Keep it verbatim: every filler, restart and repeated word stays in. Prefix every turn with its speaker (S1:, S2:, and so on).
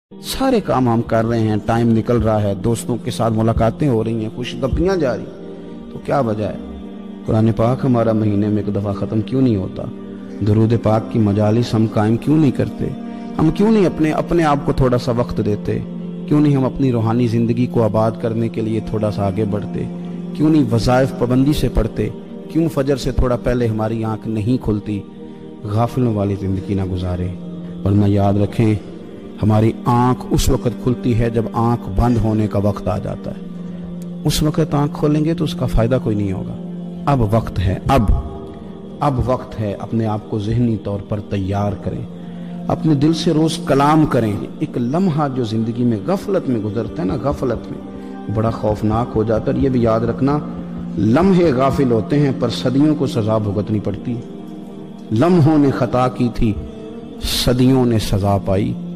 S1: सारे काम हम कर रहे हैं, टाइम निकल रहा है, दोस्तों के साथ मुलाकातें हो रही हैं, खुशगपियाँ जा रही, तो क्या वजह है? कुरान पाक हमारा महीने में एक दफ़ा ख़त्म क्यों नहीं होता? दुरूद पाक की मजालिस हम कायम क्यों नहीं करते? हम क्यों नहीं अपने अपने आप को थोड़ा सा वक्त देते? क्यों नहीं हम अपनी रूहानी ज़िंदगी को आबाद करने के लिए थोड़ा सा आगे बढ़ते? क्यों नहीं वज़ाइफ पाबंदी से पढ़ते? क्यों फजर से थोड़ा पहले हमारी आँख नहीं खुलती? गाफिलों वाली ज़िंदगी ना गुजारे। वरना याद रखें, हमारी आँख उस वक़्त खुलती है जब आँख बंद होने का वक्त आ जाता है। उस वक़्त आँख खोलेंगे तो उसका फ़ायदा कोई नहीं होगा। अब वक्त है, अब अब वक्त है, अपने आप को ज़हनी तौर पर तैयार करें, अपने दिल से रोज़ कलाम करें। एक लम्हा जो ज़िंदगी में गफलत में गुजरता है ना, गफलत में बड़ा खौफनाक हो जाता है। ये भी याद रखना, लम्हे गाफिल होते हैं पर सदियों को सज़ा भुगतनी पड़ती है। लम्हों ने खता की थी, सदियों ने सज़ा पाई।